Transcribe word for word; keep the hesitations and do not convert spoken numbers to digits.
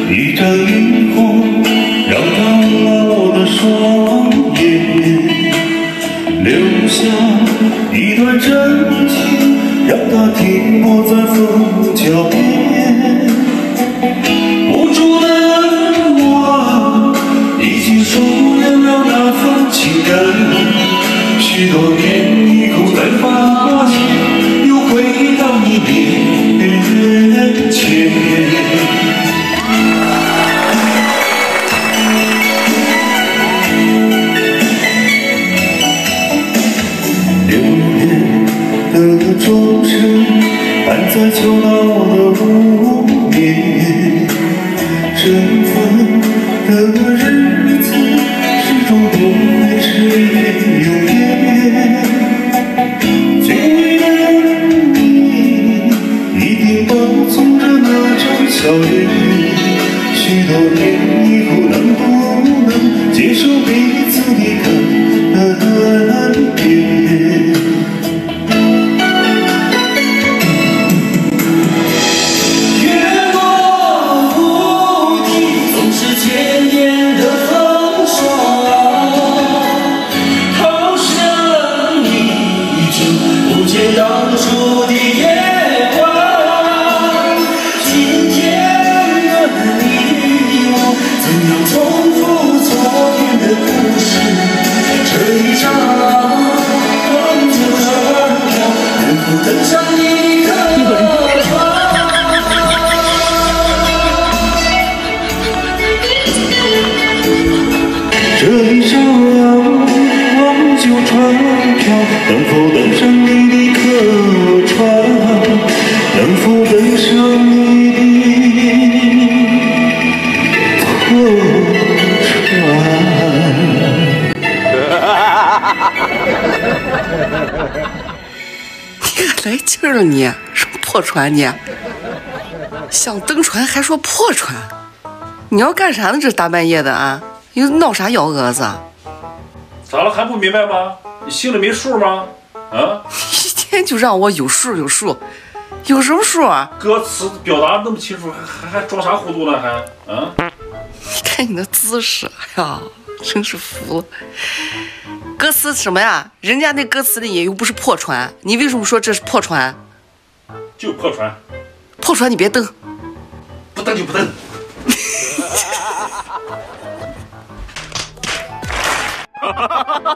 一盏萤火让它了我的双眼，留下一段真情让它停泊在枫桥边。无助的我已经疏远了那份情感，许多年以后再发现又回到你面前。的钟声按在秋到的路面，振奋的日子始终不会是永远。经历的你一定保存着那场校园，许多年以后能不能接受彼此的改变？当初的夜晚，今天的你我怎样重复昨天的故事？这一场光就这样能否登上你的船？这一场光就船票能否登上你的客船？能否登上你的破船？ 你还来劲儿了你？什么破船你？想登船还说破船？你要干啥呢？这大半夜的啊，又闹啥幺蛾子？ 咋了还不明白吗？你心里没数吗？啊！ 一天就让我有数有数，有什么数啊？ 歌词表达那么清楚，还还还装啥糊涂呢？还啊！ 你看你那姿势，哎呀，真是服了。歌词什么呀？人家那歌词里又不是破船，你为什么说这是破船？ 就破船， 破船你别蹬， 不蹬就不蹬。哈哈哈哈哈！